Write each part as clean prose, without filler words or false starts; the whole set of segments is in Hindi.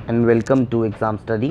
and welcome to exam study.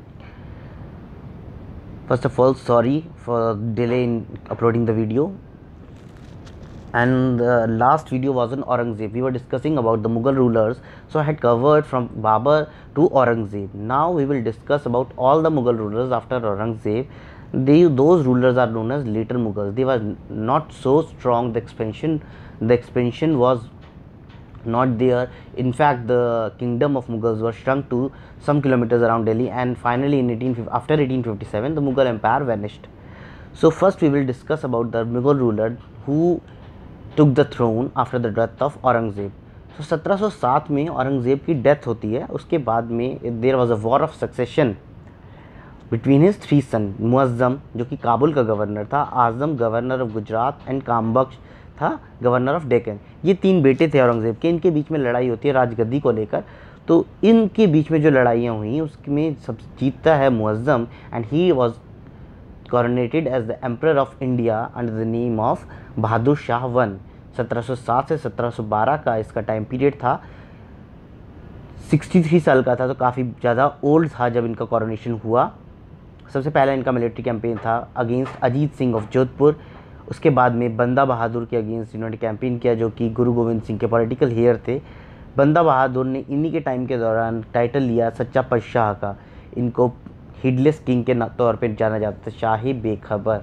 First of all, sorry for delay in uploading the video. And the last video was on Aurangzeb. We were discussing about the Mughal rulers. So I had covered from Babur to Aurangzeb. Now we will discuss about all the Mughal rulers after Aurangzeb. Those rulers are known as later Mughals. They were not so strong. The expansion was not there. In fact, the kingdom of Mughals was shrunk to some kilometers around Delhi, and finally after 1857 the Mughal empire vanished. So first we will discuss about the Mughal ruler who took the throne after the death of Aurangzeb. So 1707 में औरंगज़ेब की डेथ होती है. उसके बाद में there was a war of succession between his three son. Muazzam जो कि काबुल का गवर्नर था, Azam governor of Gujarat and Kambakhsh था गवर्नर ऑफ डेक्कन. ये तीन बेटे थे औरंगज़ेब के. इनके बीच में लड़ाई होती है राजगद्दी को लेकर. तो इनके बीच में जो लड़ाइयाँ हुई उसमें सब जीतता है Muazzam, and he was coronated as the emperor of India under the name of Bahadur Shah one. 1707 से 1712 का इसका टाइम पीरियड था. 63 साल का था, तो काफ़ी ज़्यादा ओल्ड था जब इनका कॉरोनेशन हुआ. सबसे पहला इनका मिलिट्री कैंपेन था अगेंस्ट अजीत सिंह ऑफ जोधपुर. उसके बाद में बंदा बहादुर के अगेंस्ट इन्होंने कैंपेन किया जो कि गुरु गोविंद सिंह के पॉलिटिकल हेयर थे. बंदा बहादुर ने इन्हीं के टाइम के दौरान टाइटल लिया सच्चा बादशाह का. इनको हिडलेस किंग के तौर पर जाना जाता था, शाही बेखबर.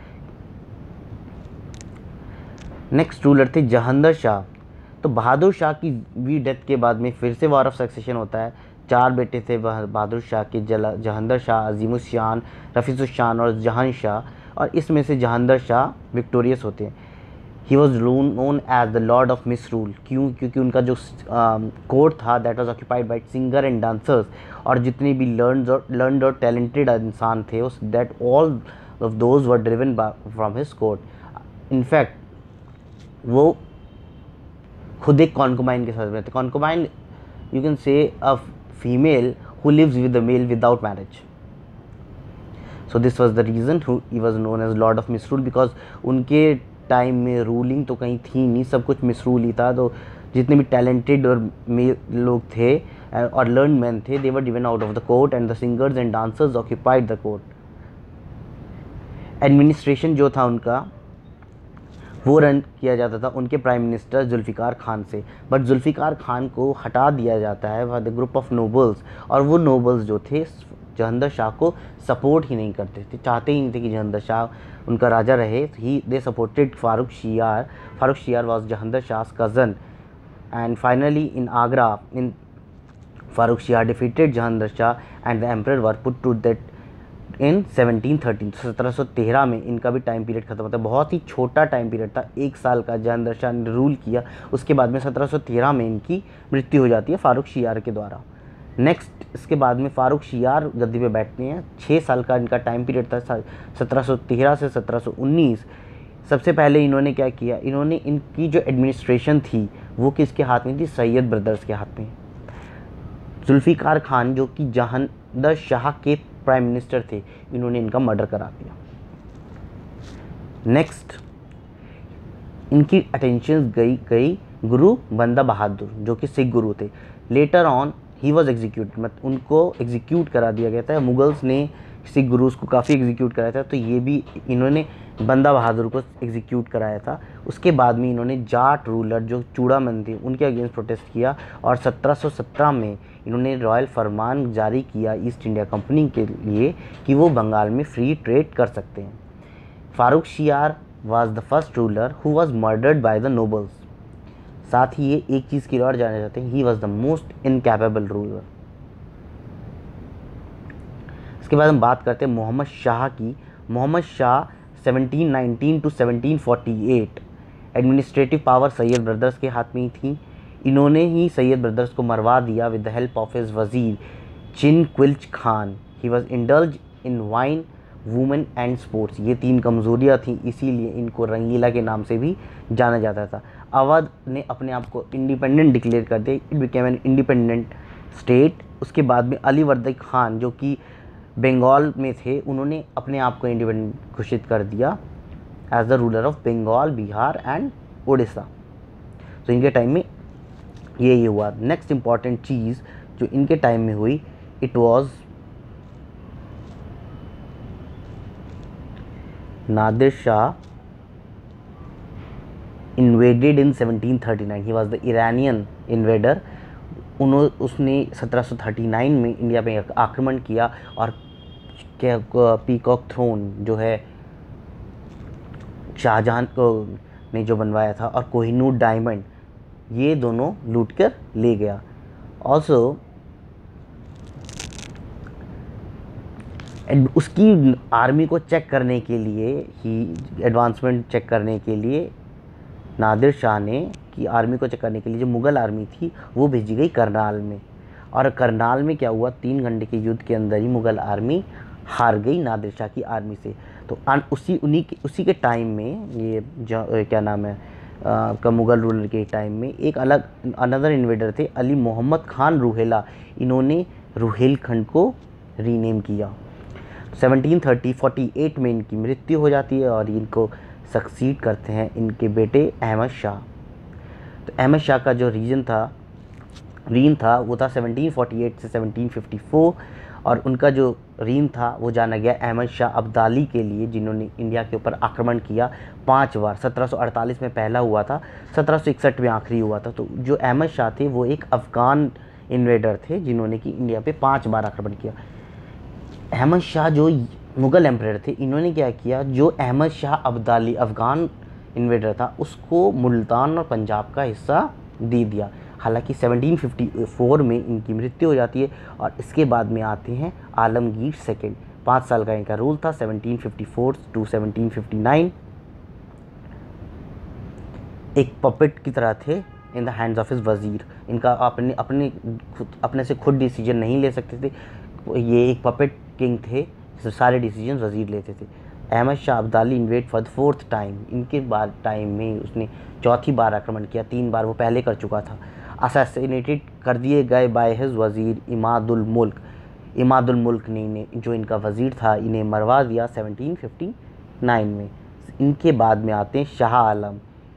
नेक्स्ट रूलर थे जहांगीर शाह. तो बहादुर शाह की भी डेथ के बाद में फिर से वॉर ऑफ सक्सेशन होता है. चार बेटे थे बहादुर शाह के, जहांगीर शाह, अजीमुशान, रफीजुशान और जहान शाह. और इसमें से जहांगीर शाह विक्टोरियस होते हैं. He was known as the lord of misrule. क्यों? क्योंकि उनका जो कोर्ट था that was occupied by singer and dancers. और जितने भी लर्नड और टैलेंटेड इंसान थे उस that all of those were driven from his court. In fact वो खुद एक कॉन्कुबाइन के साथ रहते. कॉन्कुबाइन you can say a female who lives with the male without marriage. So this was the reason he was known as lord of misrule, because उनके टाइम में रूलिंग तो कहीं थी नहीं, सब कुछ मिसरूल ही था. तो जितने भी टैलेंटेड और लोग थे और लर्न मैन थे, they were driven out of the court and the singers and dancers occupied the court. Administration जो था उनका वो रन किया जाता था उनके प्राइम मिनिस्टर जुल्फ़िकार खान से. बट जुल्फ़िकार खान को हटा दिया जाता है by the group of nobles. और वो नोबल्स जो थे जहांगीर शाह को सपोर्ट ही नहीं करते थे, चाहते ही नहीं थे कि जहांगीर शाह उनका राजा रहे. He they supported Farrukh Siyar. Farrukh Siyar was Jahangir शाह's cousin, and finally in Agra, in Farooq Shah defeated Jahangir Shah and the emperor were put to death in 1713. 1713 में इनका भी टाइम पीरियड खत्म होता है. बहुत ही छोटा टाइम पीरियड था, 1 साल का जहांगीर शाह ने रूल किया. उसके बाद में 1713 में इनकी मृत्यु हो जाती है फारूक शियार के द्वारा. नेक्स्ट इसके बाद में फारूक शियार गद्दी पे बैठते हैं. 6 साल का इनका टाइम पीरियड था 1713 से 1719. सबसे पहले इन्होंने क्या किया, इन्होंने इनकी जो एडमिनिस्ट्रेशन थी वो किसके हाथ में थी? सैयद ब्रदर्स के हाथ में. जुल्फ़िकार खान जो कि जहांगीर शाह के प्राइम मिनिस्टर थे, इन्होंने इनका मर्डर करा दिया. नेक्स्ट इनकी अटेंशन गई गुरु बंदा बहादुर जो कि सिख गुरु थे. Later on he was executed, मतलब उनको एग्जीक्यूट करा दिया गया था. मुगल्स ने सिख गुरुज को काफ़ी एग्जीक्यूट कराया था, तो ये भी इन्होंने बंदा बहादुर को एग्जीक्यूट कराया था. उसके बाद में इन्होंने जाट रूलर जो चूड़ामन थे उनके अगेंस्ट प्रोटेस्ट किया. और 1717 में इन्होंने रॉयल फरमान जारी किया ईस्ट इंडिया कंपनी के लिए कि वो बंगाल में फ्री ट्रेड कर सकते हैं. Farrukh Siyar was the first ruler who was murdered by the nobles. साथ ही ये एक चीज़ के लिए और जाने जाते हैं, he was the most incapable ruler. इसके बाद हम बात करते हैं मोहम्मद शाह की. Mohammad Shah 1719 to 1748. Administrative power Sayyid brothers के हाथ में ही थी. इन्होंने ही सैयद ब्रदर्स को मरवा दिया with the help of his वजीर Chin Qilich Khan. He was indulge in wine, women and sports. ये 3 कमज़ोरियाँ थीं, इसीलिए इनको रंगीला के नाम से भी जाना जाता था. अवध ने अपने आप को इंडिपेंडेंट डिक्लेयर कर दिया. It became an independent state. उसके बाद में अली वर्दी खान जो कि बंगाल में थे, उन्होंने अपने आप को इंडिपेंडेंट घोषित कर दिया as the ruler of Bengal, Bihar and Orissa. तो इनके टाइम में ये हुआ. नेक्स्ट इंपॉर्टेंट चीज़ जो इनके टाइम में हुई, it was Nadir Shah invaded in 1739। He was the Iranian invader. उसने 1739 में इंडिया पे आक्रमण किया और पीकॉक थ्रोन जो है शाहजहां को ने जो बनवाया था, और कोहिनूर डायमंड, ये दोनों लूट कर ले गया। ऑल्सो उसकी आर्मी को चेक करने के लिए ही, एडवांसमेंट चेक करने के लिए नादिर शाह ने कि आर्मी को चेक करने के लिए जो मुग़ल आर्मी थी वो भेजी गई करनाल में। और करनाल में क्या हुआ, 3 घंटे के युद्ध के अंदर ही मुग़ल आर्मी हार गई नादिर शाह की आर्मी से। तो उसी के टाइम में ये क्या नाम है का मुग़ल रूलर के टाइम में एक अनदर इन्वेडर थे, अली मोहम्मद खान रूहेला। इन्होंने रुहेलखंड को रीनेम किया। 1748 में इनकी मृत्यु हो जाती है और इनको सक्सीड करते हैं इनके बेटे अहमद शाह। तो अहमद शाह का जो रीन था वो था 1748 से 1754, और उनका जो रीन था वो जाना गया अहमद शाह अब्दाली के लिए, जिन्होंने इंडिया के ऊपर आक्रमण किया 5 बार। 1748 में पहला हुआ था, 1761 में आखिरी हुआ था। तो जो अहमद शाह थे वो एक अफ़गान इन्वेडर थे जिन्होंने कि इंडिया पे 5 बार आक्रमण किया। अहमद शाह जो मुग़ल एम्परर थे, इन्होंने क्या किया, जो अहमद शाह अब्दाली अफ़गान इन्वेडर था उसको मुल्तान और पंजाब का हिस्सा दे दिया। हालांकि 1754 में इनकी मृत्यु हो जाती है और इसके बाद में आते हैं आलमगीर सेकंड। 5 साल का इनका रूल था 1754 टू 1759। एक पपेट की तरह थे in the hands of his वज़ीर। इनका अपने से खुद डिसीजन नहीं ले सकते थे, ये एक पपेट किंग थे, सारे डिसीजन वज़ीर लेते थे। Ahmad Shah Abdali invade for the 4th time. इनके बाद टाइम में उसने 4थी बार आक्रमण किया, 3 बार वो पहले कर चुका था। असैसिनेटेड कर दिए गए बाय हिज वज़ीर इमादुल मुल्क ने जो इनका वज़ीर था इन्हें मरवा दिया 1759 में। इनके बाद में आते हैं शाह आलम।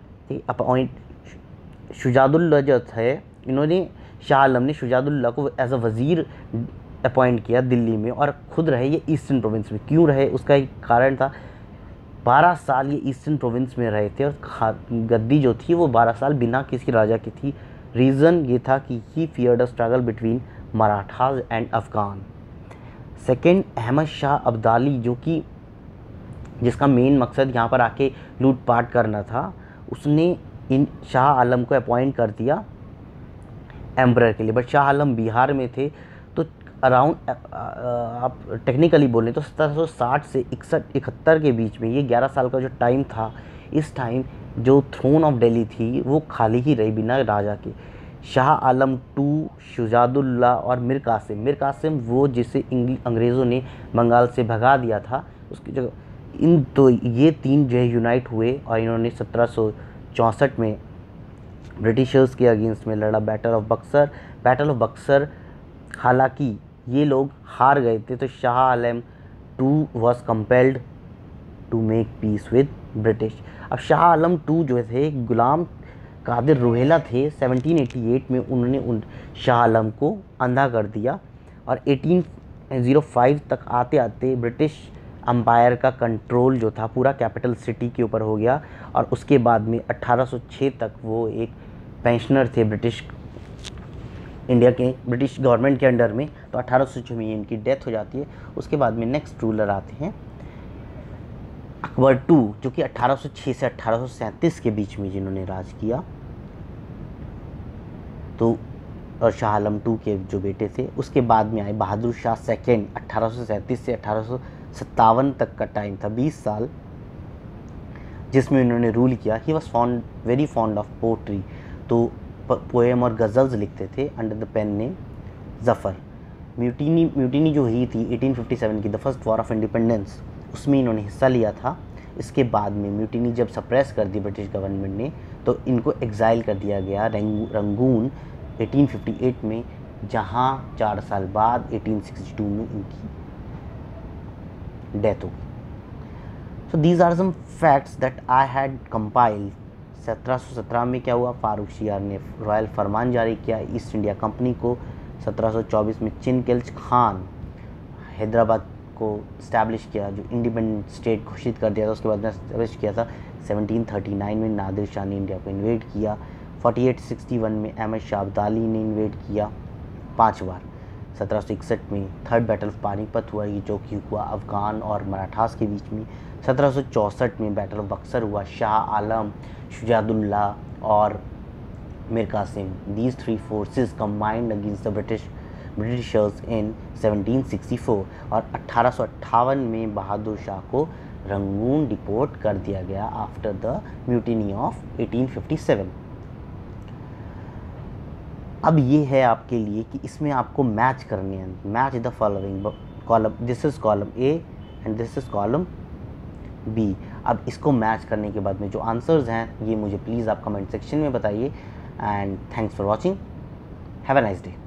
शुजादुल्ला जो थे, इन्होंने शाह आलम ने शुजादुल्ला को एज अ वज़ीर अपॉइंट किया दिल्ली में, और खुद रहे ये ईस्टर्न प्रोविंस में। क्यों रहे उसका एक कारण था, 12 साल ये ईस्टर्न प्रोविंस में रहे थे और गद्दी जो थी वो 12 साल बिना किसी राजा की थी। रीज़न ये था कि he feared a struggle between Marathas and Afghan. Second, Ahmad Shah Abdali जिसका मेन मकसद यहाँ पर आके लूटपाट करना था, उसने इन शाह आलम को अपॉइंट कर दिया एम्परर के लिए। बट शाह आलम बिहार में थे, तो अराउंड आप टेक्निकली बोलें तो 1760 से 71 के बीच में, ये 11 साल का जो टाइम था, इस टाइम जो थ्रोन ऑफ दिल्ली थी वो खाली ही रही बिना राजा के। शाह आलम टू, शुजादुल्ला और मीर कासिम वो जिसे अंग्रेज़ों ने बंगाल से भगा दिया था, उसकी जगह तो ये 3 जो है यूनाइट हुए और इन्होंने 1764 में ब्रिटिशर्स के अगेंस्ट में लड़ा बैटल ऑफ बक्सर। हालांकि ये लोग हार गए थे, तो Shah Alam two was compelled to make peace with British. अब शाह आलम टू जो थे गुलाम कादिर रूहेला थे, 1788 में उन्होंने शाह आलम को अंधा कर दिया और 1805 तक आते आते ब्रिटिश अम्पायर का कंट्रोल जो था पूरा कैपिटल सिटी के ऊपर हो गया। और उसके बाद में 1806 तक वो एक पेंशनर थे ब्रिटिश गवर्नमेंट के अंडर में। तो 1806 में इनकी डेथ हो जाती है। उसके बाद में नेक्स्ट रूलर आते हैं अकबर टू, जो कि 1806 से 1837 के बीच में जिन्होंने राज किया। तो और शाह आलम टू के जो बेटे थे, उसके बाद में आए बहादुर शाह सेकेंड। 1837 से 1857 तक का टाइम था, 20 साल, जिसमें उन्होंने रूल किया। He was very fond of poetry, तो पोएम और गज़ल्स लिखते थे under the pen name Zafar. Mutiny जो हुई थी 1857 की, the first war of independence, उसमें इन्होंने हिस्सा लिया था। इसके बाद में म्यूटिनी जब सप्रेस कर दी ब्रिटिश गवर्नमेंट ने, तो इनको एग्ज़ाइल कर दिया गया रंगून 1858 में, जहाँ 4 साल बाद 1862 में इनकी डेथ हो गई। So these are some facts that I had compiled. 1717 में क्या हुआ, फारूक शियार ने रॉयल फरमान जारी किया ईस्ट इंडिया कंपनी को 1724 में चिनकिल्च खान हैदराबाद को इस्टेब्लिश किया, जो इंडिपेंडेंट स्टेट घोषित कर दिया था, उसके बाद में इस्टेब्लिश किया था। 1739 में नादिर शाह ने इंडिया को इन्वेड किया। 4861 में अहमद शाह अब्दाली ने इन्वेड किया 5 बार। 1761 में थर्ड बैटल ऑफ पानीपत हुआ, ये जो कि हुआ अफ़गान और मराठास के बीच में। 1764 में बैटल ऑफ बक्सर हुआ, शाह आलम, शुजाउद्दौला और Mir Qasim, these 3 forces combined against the britishers in 1764। और 1858 में बहादुर शाह को रंगून डिपोर्ट कर दिया गया आफ्टर द म्यूटिनी ऑफ 1857। अब ये है आपके लिए कि इसमें आपको मैच करने हैं, match the following column, this is column A and this is column B. अब इसको मैच करने के बाद में जो आंसर्स हैं ये मुझे प्लीज़ आप कमेंट सेक्शन में बताइए। And thanks for watching, have a nice day.